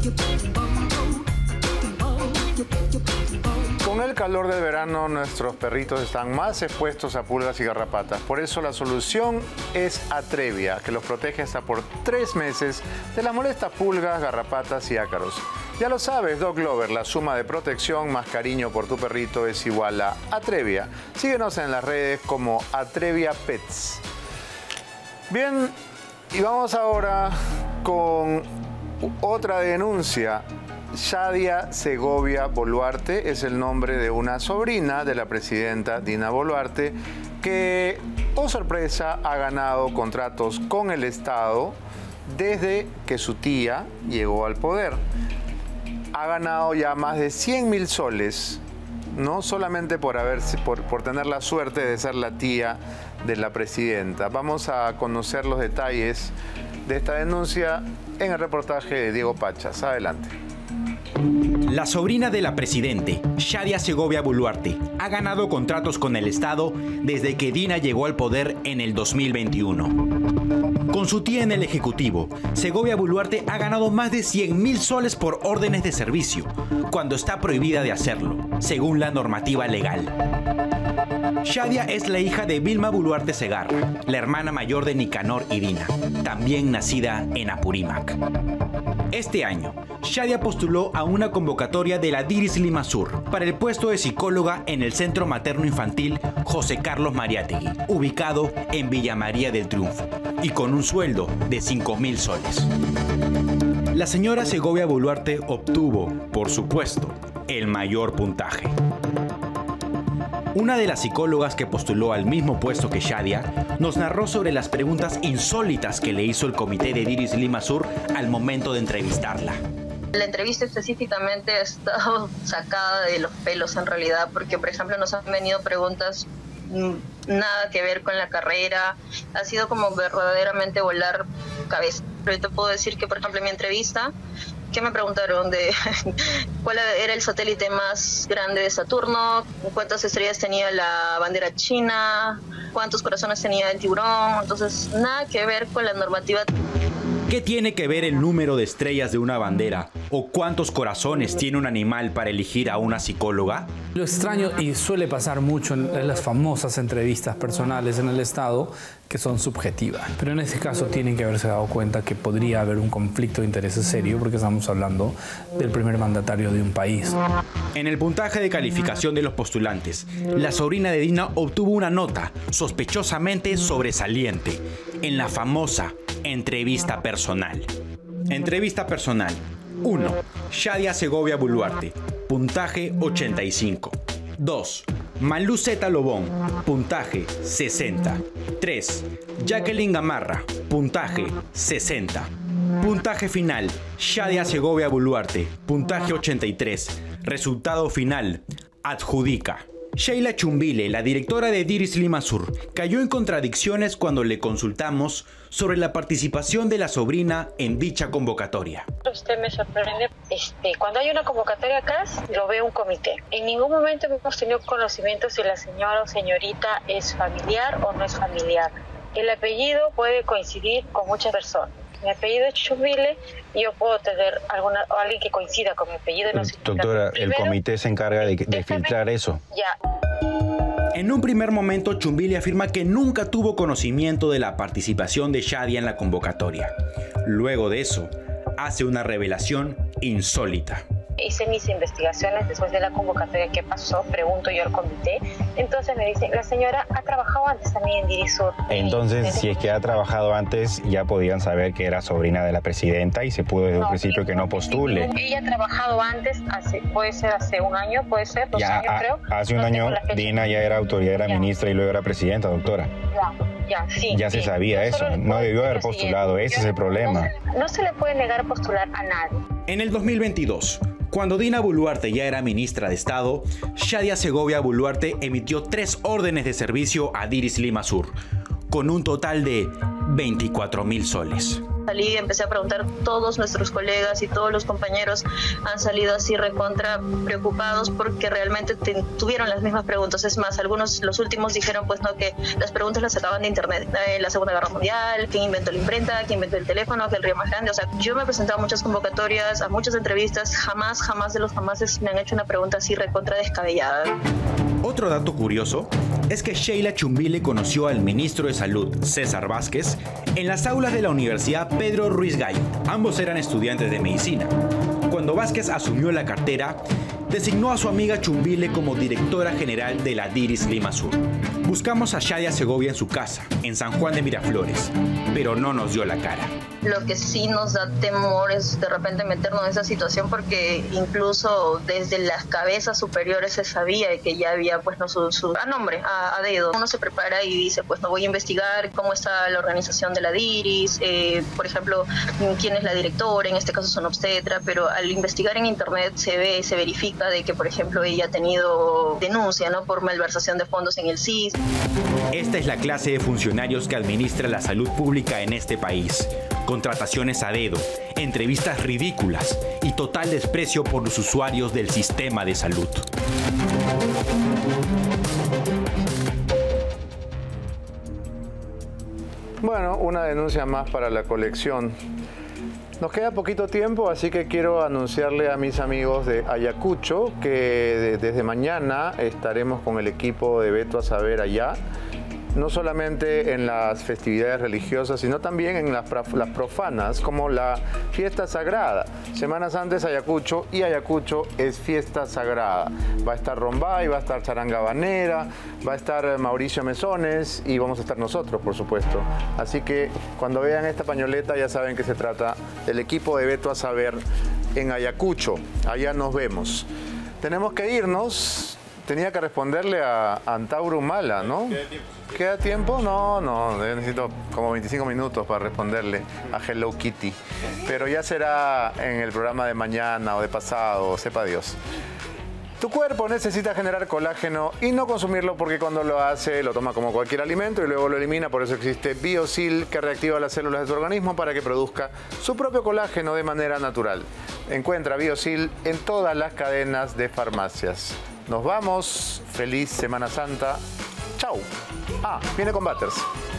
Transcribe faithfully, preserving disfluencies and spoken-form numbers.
Con el calor del verano, nuestros perritos están más expuestos a pulgas y garrapatas. Por eso la solución es Atrevia, que los protege hasta por tres meses de las molestas pulgas, garrapatas y ácaros. Ya lo sabes, Dog Lover, la suma de protección más cariño por tu perrito es igual a Atrevia. Síguenos en las redes como Atrevia Pets. Bien, y vamos ahora con otra denuncia. Shadia Segovia Boluarte es el nombre de una sobrina de la presidenta Dina Boluarte que, oh sorpresa, ha ganado contratos con el Estado desde que su tía llegó al poder. Ha ganado ya más de cien mil soles, no solamente por, haber, por, por tener la suerte de ser la tía de la presidenta. Vamos a conocer los detalles de esta denuncia en el reportaje de Diego Pachas. Adelante. La sobrina de la presidente, Shadia Segovia Boluarte, ha ganado contratos con el Estado desde que Dina llegó al poder en el dos mil veintiuno. Con su tía en el Ejecutivo, Segovia Boluarte ha ganado más de cien mil soles por órdenes de servicio, cuando está prohibida de hacerlo, según la normativa legal. Shadia es la hija de Vilma Boluarte Segarra, la hermana mayor de Nicanor y Dina, también nacida en Apurímac. Este año, Shadia postuló a una convocatoria de la Diris Limasur para el puesto de psicóloga en el Centro Materno Infantil José Carlos Mariátegui, ubicado en Villa María del Triunfo, y con un sueldo de cinco mil soles. La señora Segovia Boluarte obtuvo, por supuesto, el mayor puntaje. Una de las psicólogas que postuló al mismo puesto que Shadia nos narró sobre las preguntas insólitas que le hizo el comité de Diris Limasur al momento de entrevistarla. La entrevista específicamente ha estado sacada de los pelos en realidad, porque por ejemplo nos han venido preguntas nada que ver con la carrera, ha sido como verdaderamente volar cabeza. Pero te puedo decir que por ejemplo en mi entrevista, ¿qué me preguntaron? De cuál era el satélite más grande de Saturno, cuántas estrellas tenía la bandera china, cuántos corazones tenía el tiburón. Entonces nada que ver con la normativa. ¿Qué tiene que ver el número de estrellas de una bandera o cuántos corazones tiene un animal para elegir a una psicóloga? Lo extraño, y suele pasar mucho en las famosas entrevistas personales en el Estado, que son subjetivas. Pero en este caso tienen que haberse dado cuenta que podría haber un conflicto de intereses serio, porque estamos hablando del primer mandatario de un país. En el puntaje de calificación de los postulantes, la sobrina de Dina obtuvo una nota sospechosamente sobresaliente en la famosa entrevista personal. Entrevista personal. uno. Shadia Segovia Boluarte, puntaje ochenta y cinco. dos. Malú Zeta Lobón, puntaje sesenta. tres. Jacqueline Gamarra, puntaje sesenta. Puntaje final. Shadia Segovia Boluarte, puntaje ochenta y tres. Resultado final. Adjudica. Sheila Chumbile, la directora de Diris Limasur, cayó en contradicciones cuando le consultamos sobre la participación de la sobrina en dicha convocatoria. Usted me sorprende. Este, cuando hay una convocatoria acá, lo ve un comité. En ningún momento hemos tenido conocimiento si la señora o señorita es familiar o no es familiar. El apellido puede coincidir con muchas personas. Mi apellido es Chumbile y yo puedo tener alguna, alguien que coincida con mi apellido. No Doctora, el comité se encarga de, de filtrar eso. Ya. En un primer momento, Chumbile afirma que nunca tuvo conocimiento de la participación de Shadia en la convocatoria. Luego de eso, hace una revelación insólita. Hice mis investigaciones después de la convocatoria que pasó, pregunto yo al comité, entonces me dicen, la señora ha trabajado antes también en Dirisur. Entonces, si es que ha trabajado antes, ya podían saber que era sobrina de la presidenta y se pudo desde un principio que no postule. Ella ha trabajado antes, hace, puede ser hace un año, puede ser dos ya, años a, creo. Hace un no año Dina ya era autoridad, era ya. ministra y luego era presidenta, doctora. Ya. Ya, sí, ya se sí. sabía no eso, no debió haber postulado, ese es el problema. No se, no se le puede negar postular a nadie. En el dos mil veintidós, cuando Dina Boluarte ya era ministra de Estado, Shadia Segovia Boluarte emitió tres órdenes de servicio a Diris Limasur, con un total de veinticuatro mil soles. salí y empecé a preguntar, todos nuestros colegas y todos los compañeros han salido así recontra preocupados porque realmente te, tuvieron las mismas preguntas. Es más, algunos, los últimos dijeron pues no, que las preguntas las sacaban de internet. Eh, la Segunda Guerra Mundial, quién inventó la imprenta, quién inventó el teléfono, que el río más grande. O sea, yo me he presentado a muchas convocatorias, a muchas entrevistas, jamás, jamás de los jamases me han hecho una pregunta así recontra descabellada. Otro dato curioso es que Sheila Chumbile conoció al ministro de Salud, César Vázquez, en las aulas de la Universidad Pedro Ruiz Gallo. Ambos eran estudiantes de medicina. Cuando Vázquez asumió la cartera, designó a su amiga Chumbile como directora general de la DIRIS Lima Sur. Buscamos a Shadia Segovia en su casa, en San Juan de Miraflores, pero no nos dio la cara. Lo que sí nos da temor es de repente meternos en esa situación porque incluso desde las cabezas superiores se sabía que ya había pues no su, su a nombre, a, a dedo. Uno se prepara y dice pues no voy a investigar cómo está la organización de la DIRIS, eh, por ejemplo, quién es la directora, en este caso es una obstetra, pero al investigar en internet se ve, se verifica de que por ejemplo ella ha tenido denuncia, ¿no?, por malversación de fondos en el C I S. Esta es la clase de funcionarios que administra la salud pública en este país. Contrataciones a dedo, entrevistas ridículas y total desprecio por los usuarios del sistema de salud. Bueno, una denuncia más para la colección. Nos queda poquito tiempo, así que quiero anunciarle a mis amigos de Ayacucho que desde mañana estaremos con el equipo de Veto a Saber allá. No solamente en las festividades religiosas, sino también en las, las profanas, como la fiesta sagrada. Semana Santa es Ayacucho y Ayacucho es fiesta sagrada. Va a estar Rombay, va a estar Charanga Habanera, va a estar Mauricio Mesones y vamos a estar nosotros, por supuesto. Así que cuando vean esta pañoleta ya saben que se trata del equipo de Veto a Saber en Ayacucho. Allá nos vemos. Tenemos que irnos. Tenía que responderle a Antauro Humala, ¿no? ¿Queda tiempo? ¿Queda tiempo? No, no, necesito como veinticinco minutos para responderle a Hello Kitty. Pero ya será en el programa de mañana o de pasado, sepa Dios. Tu cuerpo necesita generar colágeno y no consumirlo porque cuando lo hace lo toma como cualquier alimento y luego lo elimina. Por eso existe Biosil, que reactiva las células de tu organismo para que produzca su propio colágeno de manera natural. Encuentra Biosil en todas las cadenas de farmacias. Nos vamos. Feliz Semana Santa. Chau. Ah, viene con Butters.